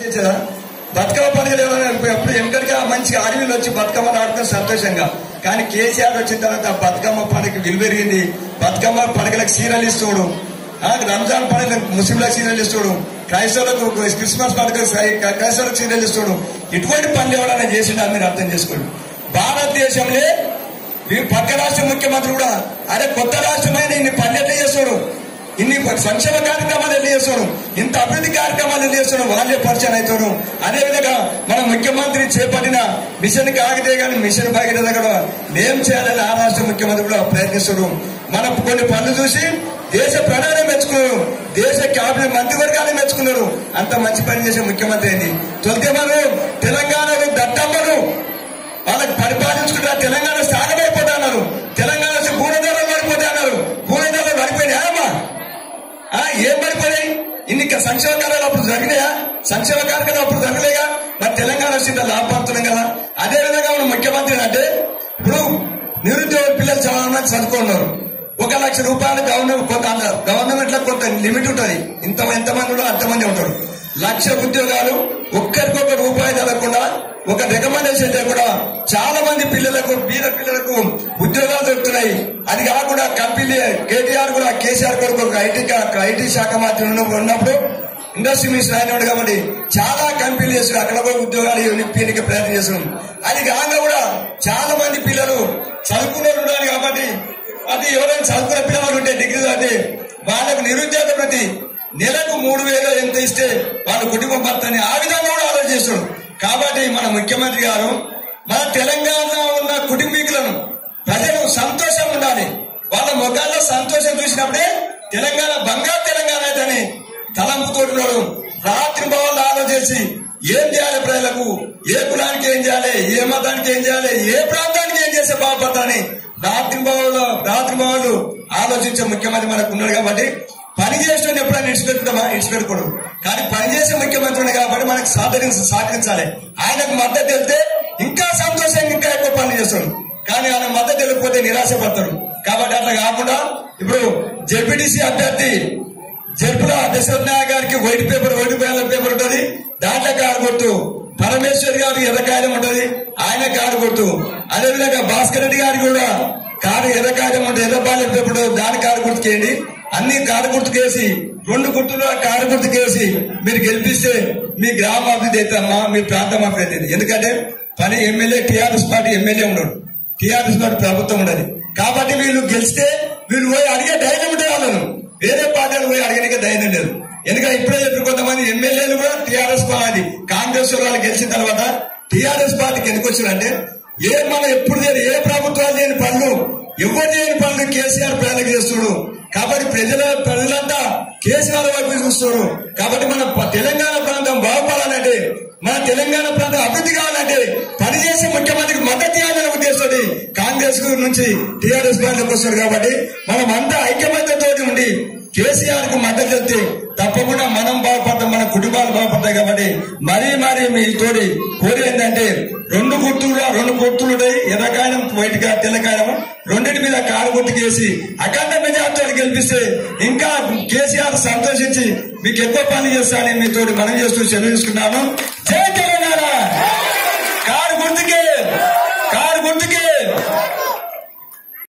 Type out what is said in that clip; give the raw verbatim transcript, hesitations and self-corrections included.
అనిపించదా? బతుకమ్మ పండుగలు ఎప్పుడు వెనకటిగా మంచిగా అడవిలో వచ్చి బతుకమ్మలు ఆడుతున్న సంతోషంగా. కానీ కేసీఆర్ వచ్చిన తర్వాత బతుకమ్మ పండుగకి విలువ పెరిగింది. బతుకమ్మ పండుగలకు సీరియల్ ఇస్తుడు, రంజాన్ పండుగలకు ముస్లింలకు సీరియల్ ఇస్తుడు, క్రైస్తవులకు క్రిస్మస్ పండుగ క్రైస్తవులకు సీరియల్ ఇస్తుడు. ఇటువంటి పనులు ఎవరైనా చేసిండా మీరు అర్థం చేసుకోండి. భారతదేశంలో పక్క రాష్ట్ర ముఖ్యమంత్రి కూడా అరే కొత్త రాష్ట్రమైన ఇన్ని పనులు ఎట్లా చేస్తాడు, ఇన్ని సంక్షేమ కార్యక్రమాలు ఎట్లా చేస్తాడు, ఇంత అభివృద్ధి కార్యక్రమాలు ఎట్లా చేస్తాడు, వాళ్ళే పరిచయం అవుతాడు. అదేవిధంగా మన ముఖ్యమంత్రి చేపట్టిన మిషన్ కాగితే కానీ మిషన్ భాగీరథ కూడా మేం చేయాలని ఆ రాష్ట్ర ముఖ్యమంత్రి కూడా ప్రయత్నిస్తాడు. మనం కొన్ని పనులు చూసి దేశ ప్రధాని మెచ్చుకున్నారు, దేశ క్యాబినెట్ మంత్రివర్గాన్ని మెచ్చుకున్నారు. అంత మంచి పని చేసే ముఖ్యమంత్రి అయింది. తొలితేమరు తెలంగాణకు దట్టమ్మను వాళ్ళకి పరిపాలించుకుంటా తెలంగాణ సాగమైపోతా అన్నారు. తెలంగాణ భూనిధరలు పడిపోతా అన్నారు. భూనిధరలు పడిపోయినాయమ్మా? ఏం పడిపోయాయి? ఇన్ని సంక్షేమ కార్యాలు అప్పుడు జరిగినాయా? సంక్షేమ కార్యక్రమాలు అప్పుడు జరగలేగా. మరి తెలంగాణ సీట్ల లాభపడుతున్నాం కదా. అదేవిధంగా మన ముఖ్యమంత్రి అంటే ఇప్పుడు నిరుద్యోగ పిల్లలు చాలా మంది చదువుకున్నారు. ఒక లక్ష రూపాయలు గవర్నమెంట్ కొంత గవర్నమెంట్ లో కొంత లిమిట్ ఉంటుంది. ఇంత ఎంతమంది అంతమంది ఉంటారు. లక్ష ఉద్యోగాలు ఒక్కరికొక రూపాయి తగ్గకుండా ఒక రికమెండేషన్ లేకుండా చాలా మంది పిల్లలకు బీద పిల్లలకు ఉద్యోగాలు దొరుకుతున్నాయి. అది కాకుండా కంపెనీ కేటీఆర్ కూడా కేసీఆర్ కొరకు ఒక ఐటీ ఐటీ శాఖ మంత్రి ఉన్నప్పుడు ఇండస్ట్రీ మినిస్టర్ అయినాడు కాబట్టి చాలా కంపెనీలు చేస్తున్నారు. అక్కడ కూడా ఉద్యోగాలు ఇప్పించడానికి ప్రయత్నం చేస్తున్నాం. అది కాగా కూడా చాలా మంది పిల్లలు చదువుకునే ఉండాలి కాబట్టి అది ఎవరైనా చదువుకునే పిల్లలు ఉంటే డిగ్రీ అంటే వాళ్ళకు నిరుద్యోగ ప్రతి నెలకు మూడు వేలు ఎంత ఇస్తే వాళ్ళ కుటుంబం భర్తని ఆ విధంగా కూడా ఆలోచిస్తాడు. కాబట్టి మన ముఖ్యమంత్రి గారు మన తెలంగాణ ఉన్న కుటుంబీకులను ప్రజలు సంతోషం ఉండాలి. వాళ్ళ ముఖాల్లో సంతోషం చూసినప్పుడే తెలంగాణ బంగారు తెలంగాణ అయితేనే తలంపుతోడున్నాడు. రాత్రి భవన్లు ఆలోచించి ఏం చేయాలి, ప్రజలకు ఏ కులానికి ఏం చేయాలి, ఏ మతానికి ఏం చేయాలి, ఏ ప్రాంతానికి ఏం చేస్తే బాగుపడతాని రాత్రి భవన్లు రాత్రి భవన్లు ఆలోచించే ముఖ్యమంత్రి మనకు ఉన్నాడు. కాబట్టి పని చేసిన ఎప్పుడైనా ఇడిచిపెట్టుకుంటామా? ఇడిచిపెట్టకూడదు. కానీ పనిచేసే ముఖ్యమంత్రి కాబట్టి మనకు సహకరించి సహకరించాలి. ఆయనకు మద్దతు వెళ్తే ఇంకా సంతోషంగా ఇంకా ఎక్కువ పనులు చేస్తాడు. కానీ ఆయన మద్దతు వెళ్ళకపోతే నిరాశపడతాడు. కాబట్టి అట్లా కాకుండా ఇప్పుడు జెడ్పీటీసీ అభ్యర్థి జడ్పుల దశరథ్ నాయక్ గారికి white paper white ballot paper ఉంటుంది. దాంట్లో కారు గుర్తు. పరమేశ్వర్ గారికి ఎర్రకాయలం ఉంటుంది, ఆయన కారు గుర్తు. అదేవిధంగా భాస్కర్ రెడ్డి గారికి కూడా కారు ఎర్రకాయలం ఉంటుంది, ఎర్ర బ్యాలెట్ పేపర్ దాని కారు గుర్తుకేయండి. అన్ని కారు గుర్తుకేసి రెండు గుర్తులు కారు గుర్తుకేసి మీరు గెలిపిస్తే మీ గ్రామ అభివృద్ధి అవుతామా, మీ ప్రాంతం అభివృద్ధి అవుతుంది. ఎందుకంటే పని ఎమ్మెల్యే టీఆర్ఎస్ పార్టీ ఎమ్మెల్యే ఉన్నాడు, టీఆర్ఎస్ పార్టీ ప్రభుత్వం ఉండదు. కాబట్టి వీళ్ళు గెలిస్తే వీళ్ళు పోయి అడిగే ధైర్యం ఉంటే వాళ్ళను వేరే పార్టీలు పోయి అడగడానికి ధైర్యం లేదు. ఎందుకంటే ఇప్పుడే చెప్పి కొంతమంది ఎమ్మెల్యేలు కూడా టీఆర్ఎస్ పార్టీ కాంగ్రెస్ వాళ్ళు గెలిచిన తర్వాత టీఆర్ఎస్ పార్టీకి ఎందుకు వచ్చారంటే ఏ మనం ఎప్పుడు చేయరు, ఏ ప్రభుత్వాలు చేయని పనులు ఎవరు చేయని పనులు కేసీఆర్ ప్రజలకు చేస్తుడు. కాబట్టి ప్రజల ప్రజలంతా కేసీఆర్ వైపు చూస్తున్నారు. కాబట్టి మన తెలంగాణ ప్రాంతం బాగుపడాలంటే, మన తెలంగాణ ప్రాంతం అభివృద్ధి కావాలంటే పనిచేసే ముఖ్యమంత్రికి మద్దతు ఇవ్వాలనే ఉద్దేశంతో కాంగ్రెస్ నుంచి టీఆర్ఎస్ పార్టీకి వస్తారు. కాబట్టి మనం అంతా ఐక్యమత్యంతో ఉండి కేసీఆర్ కు మద్దతు చెప్తే తప్పకుండా మనం బాగుపడతాం, మన కుటుంబాలు బాగుపడతాయి. కాబట్టి మరీ మరీ మీ తోడి కోరి ఏంటంటే రెండు గుర్తులు రెండు గుర్తులు ఎర్రకాయలం వైట్ తెల్లకాయలం రెండింటి మీద కారు గుర్తుకేసి అఖండ మెజార్టీతో గెలిపిస్తే ఇంకా కేసీఆర్ సంతోషించి మీకు ఎక్కువ పని చేస్తానని మీతో మనం చేస్తూ సెలవు తీసుకున్నాను. జై